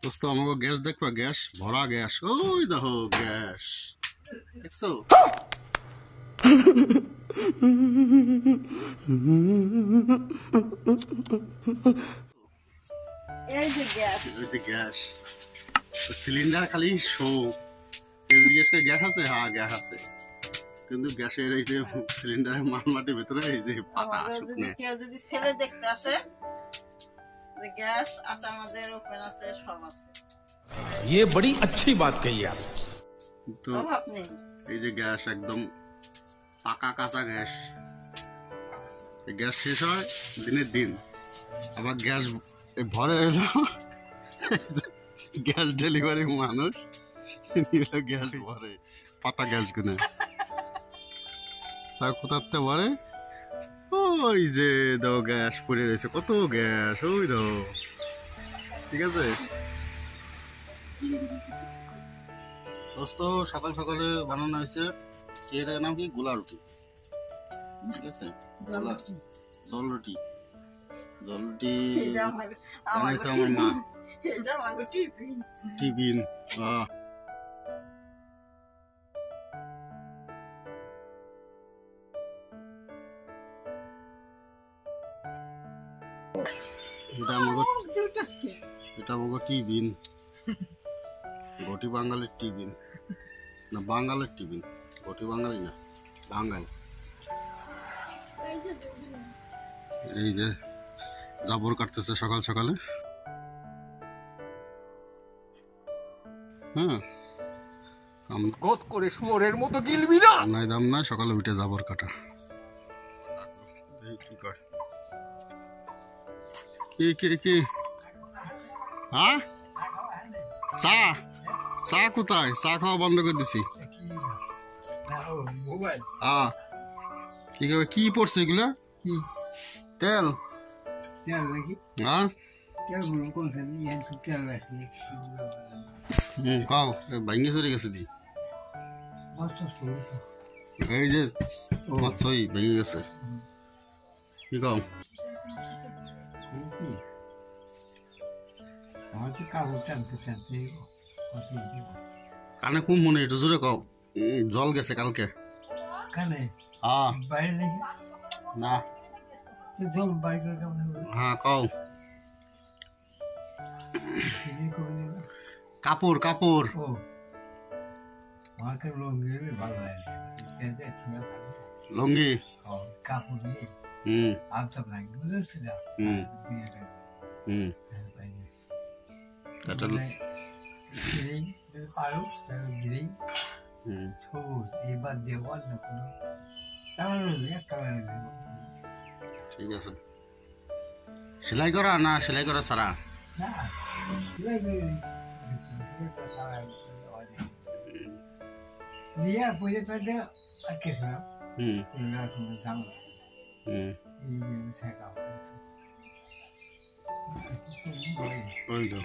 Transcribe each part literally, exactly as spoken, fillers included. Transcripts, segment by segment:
দোস্ত আমাকে গ্যাস দেখবা, গ্যাস ভরা গ্যাস, ওই দেখো গ্যাস দেখছো। এই যে গ্যাস, ওই যে গ্যাস সিলিন্ডার খালি শো জিজ্ঞেস করে গ্যাস আছে, হ্যাঁ গ্যাস আছে, কিন্তু গ্যাসের এই যে সিলিন্ডারের মালমাটির ভিতরে এই যে পাতা শুকনো। কেউ যদি ছেলে দেখতে আসে গ্যাস আছে আমাদের, ওপেন আছে, সব আছে। ये बड़ी अच्छी बात कही आप। তো এই যে গ্যাস একদম পাকা কাঁচা গ্যাস, গ্যাস শেষ হয় দিনের দিন, আবার গ্যাস ভরে এলো গ্যাস ডেলিভারি মানুষ গ্যাস ভরে পাতা গ্যাস গুনে, তা কোথাতে ভরে ওই যে দাও গ্যাস পড়ে রয়েছে, কত গ্যাস ওই দাও। ঠিক আছে দোস্ত, সকাল সকালে বানানো হয়েছে এটার নাম কি, গোলা রুটি। ঠিক আছে, জল রুটি, জল রুটি বানাইছে আমার মা। টিফিন এটা আমাকে এটা আমাকে টিফিন, গটি বাঙালির টিফিন না, বাঙালির টিফিন, গটি বাঙালি না, বাঙাল। এই যে জাবর কাটতেছে সকাল সকালে। হ্যাঁ গত করে শুয়োরের মতো গিলবি না, নাই দাম নাই, সকালে উঠে জাবর কাটা। কি কর কি কি কি হ্যাঁ, চা চা কোথায়, চা খাওয়া বন্ধ করে দিছি। হ্যাঁ কি করবে, কি পড়ছে এগুলা, তেল হ্যাঁ, হম কাও ভাঙ্গে চলে গেছে দি, এই যে মাছই ভেঙে গেছে, কি কাও কানে কুম মনে, একটু জোরে কও, জল গেছে কালকে কানে, হ্যাঁ বাইরে না, জল বাইরে, হ্যাঁ কও, কাপড় কাপড় লুঙ্গি কাপড় হুম আমসব লাগে, বুঝেছি না, হুম হুম পারো গিরি সবুজ, এবার যে অন্য কোনো কালার হলে এক কালার। ঠিক আছে, সেলাই করা না সেলাই করা সারা না সেলাই করে দিয়া পয়সা পেতে আটকেছিলাম, হুম কোনো জানলা হুম এই যে শেখা ওই তো।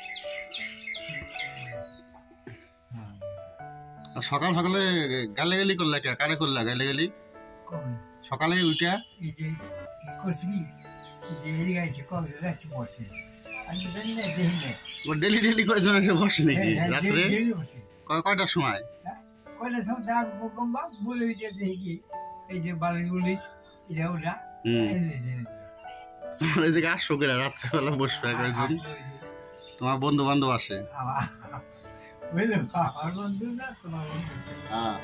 সকাল সকালে গালে গালি করলে কে, কারে করলে গালে গালি সকালে উঠা? এই যে করছি এই যে এদিকে আছে কবে রাখছি বসে, আমি জানি না দেখি না ডেলি ডেলি কয়জন এসে বসে নাকি রাত্রে, কয়টার সময় কয়টার সময় যার বকম্বা বলে যে দেখি এই যে বালি গুলিস এটা ওটা তোমার এই যে আসো করে রাত্রেবেলা বসবে কয়জন, তোমার বন্ধু বান্ধব আসে? বুঝলো, আমার বন্ধু না তোমার বন্ধু। হ্যাঁ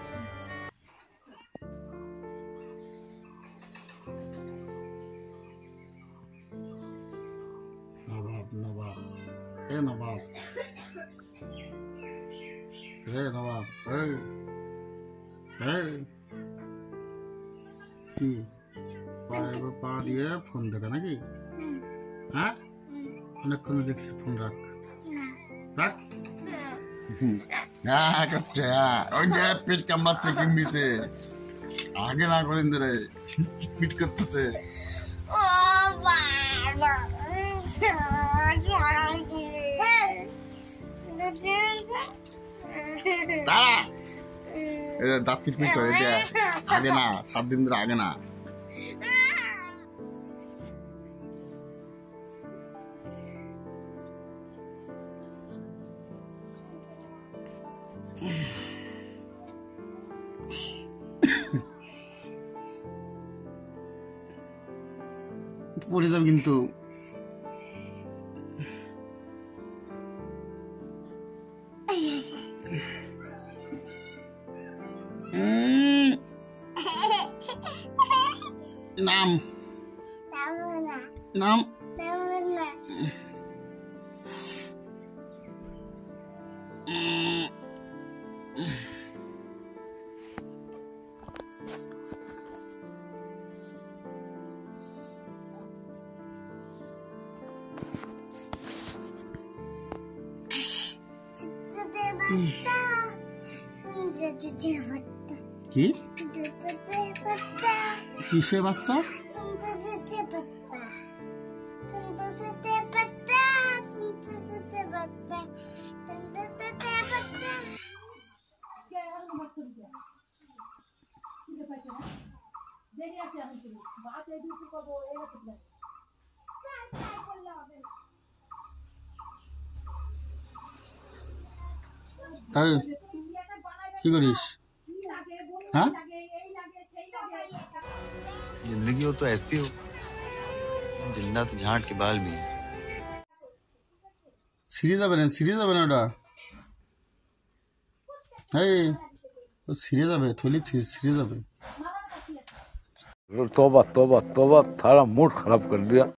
নবাব নবাব হে নবাব রে নবাব, এই এই কি পায়ে পা দিয়ে ফোন দেবে নাকি? হ্যাঁ অনেকক্ষণ দেখছি ফোন, রাখ রাখ। ওই যে পেট কামড়াচ্ছে কিমড়িতে, আগে না কদিন ধরে পিট করতেছে। দাঁতির পিট করে, এটা আগে না, সাত দিন ধরে আগে না। পড়ে যাবে কিন্তু। নাম নাম কি কিসে বাচ্চা? কি করিস? হ্যাঁ, जिंदगी हो तो ऐसी हो, जिंदा तो झांट के बाल भी। সিঁড়ে যাবে না, সিঁড়ে যাবে না ওটা। এই ও সিঁড়ে যাবে, থলি সিঁড়ে যাবে। तौबा तौबा तौबा, थारा मूड खराब कर दिया।